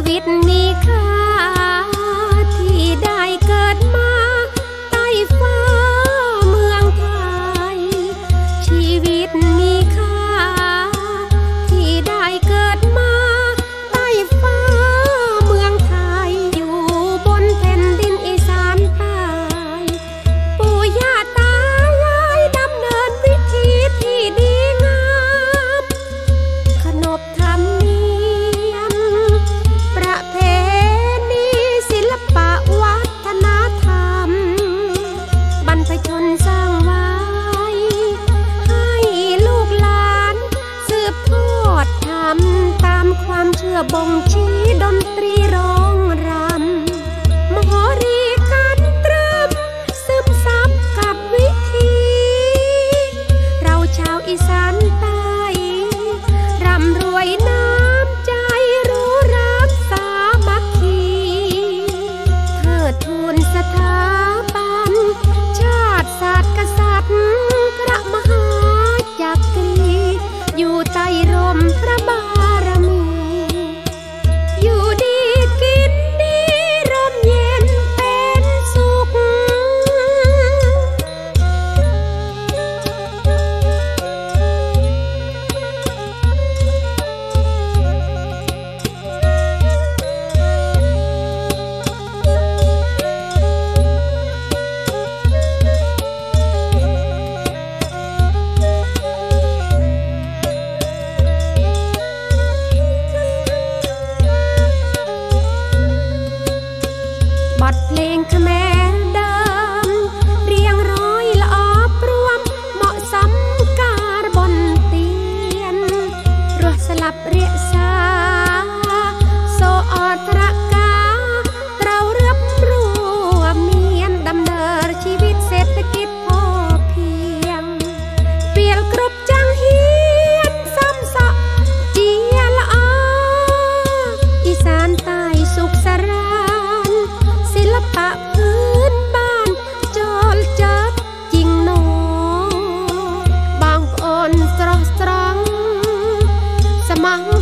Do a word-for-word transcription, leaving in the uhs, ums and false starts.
วิตมีค่าที่ได้เกิดมาใต้ฟ้าเมืองไทยชีวิตมีค่าที่ได้เกิดมาใต้ฟ้าเมืองไทยอยู่บนแผ่นดินอีสานใต้ปู่ย่าตายายดำเนินวิถีที่ดีงามขนบธรรมเนียมประเพณีศิลปะวัฒนธรรมบรรพชนสร้างไว้ให้ลูกหลานสืบทอดทำตามความเชื่อบ่งชี้ดนตรีร้องรำมโหรีการตรึมซึมซับกับวิถีเราชาวอีสานใต้ร่ำรวยน้ำใจรู้รักสามัคคีเทิดทูนสถาบันชาติศาสตร์กษัตริย์พระมหาจักรีอยู่ใต้ร่มพระบารมีอยู่ดีกินดีร่มเย็นเป็นสุขบทเพลงขแมรเดิมเรียงร้อยละออบรวมเหมาะสมการบนเตียนรวดสลับเรียสาโซออตระกาเราเรียบรวมเมียนดำเนินชีวิตเศรษฐกิจพอเพียงเปลี่ยนกรุบจังเฮียนซ้ำซะเจียละออีสานใต้สุขสรานศิลปะพื้นบ้านจอลจัดจริงหนอบางอ่อนสระสรังสมัง